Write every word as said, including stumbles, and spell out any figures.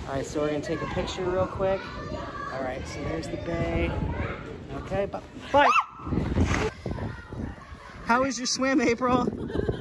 All right, so we're gonna take a picture real quick. All right, so there's the bay. Okay, bye. Bye. How was your swim, April?